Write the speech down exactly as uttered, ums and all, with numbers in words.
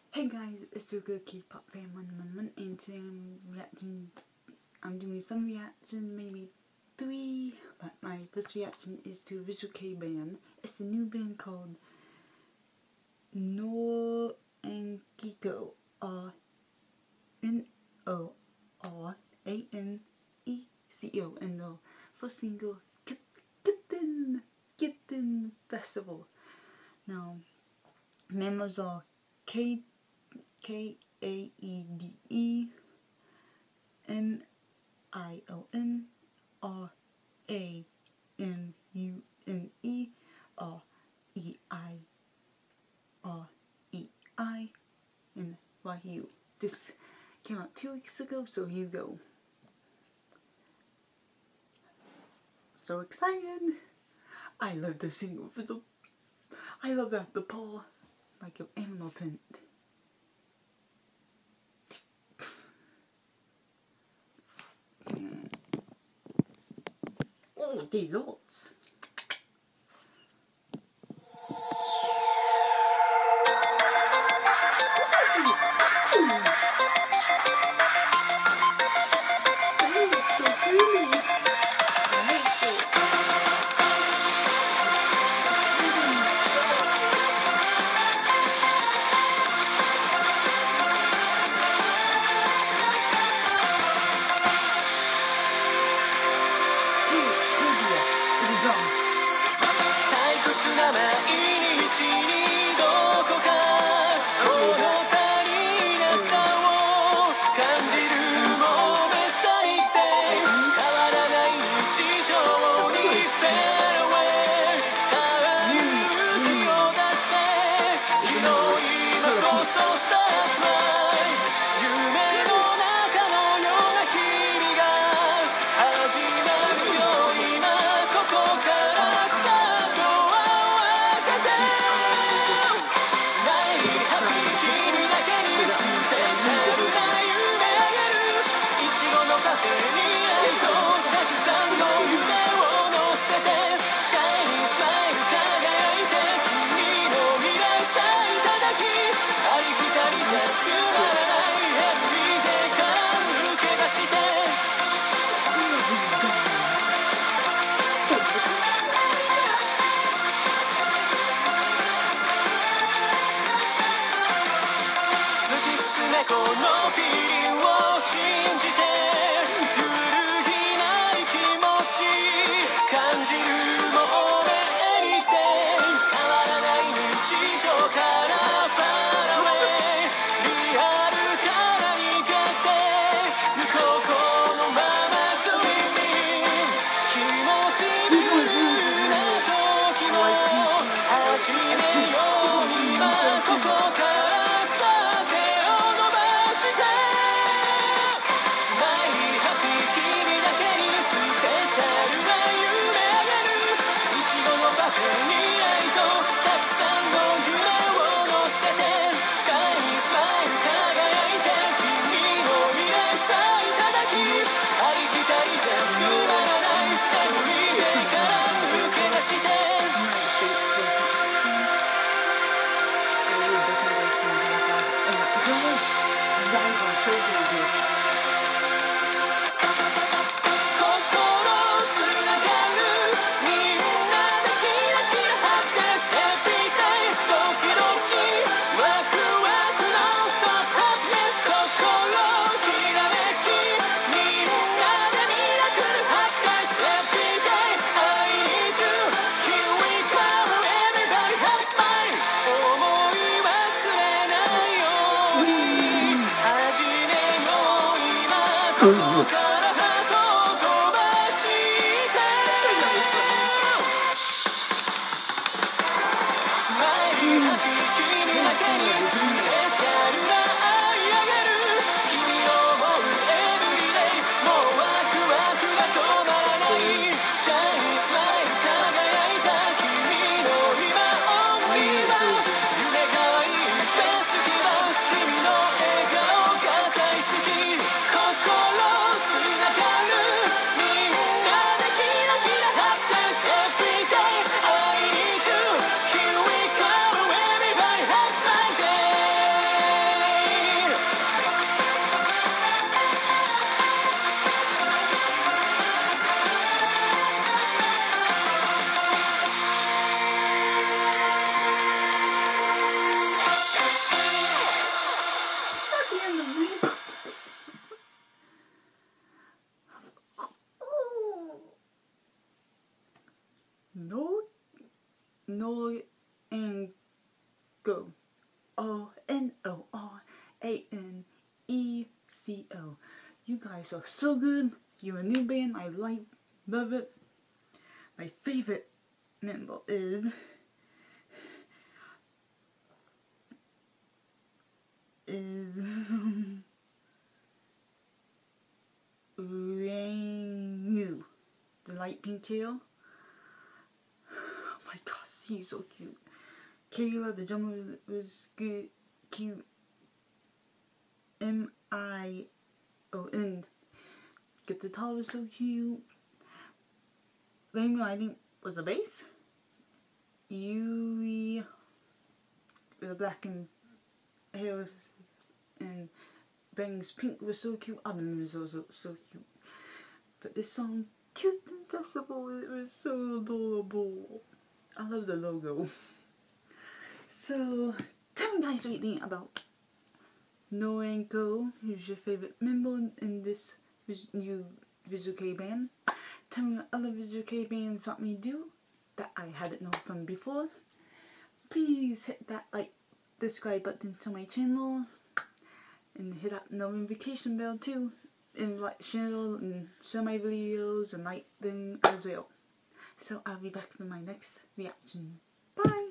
Hey guys, it's your good K-pop fan one one one, and today I'm reacting. I'm doing some reaction, maybe three, but my first reaction is to Visual Kei band. It's the new band called No Ankiko, or N O R A N E C O, and the first single, Kitten Kitten Festival. Now, members are K. K A E D E M I O N R A M U N E R E I R E I and Y U. This came out two weeks ago, so here you go. So excited! I love the single for the. I love that the paw like an animal print. Oh, desserts! Know and Go. O N O R A N E C O. You guys are so good. You're a new band. I like, love it. My favorite member is is Rainu, the light pink tail. Oh my gosh, he's so cute. Kayla, the drummer, was, was good, cute. M I O N. The guitar was so cute. Rainbow, I think, was a bass. Yui, with the black and hair, and Bang's pink was so cute. Other members was also so cute. But this song, Cute and Festival, it was so adorable. I love the logo. So, tell me guys what you think about Know and Go. Who's your favorite member in this new Visual Kei band? Tell me what other Visual Kei bands want me to do that I hadn't known from before. Please hit that like, subscribe button to my channel, and hit that notification bell too, and like, share and share my videos and like them as well. So I'll be back with my next reaction. Bye!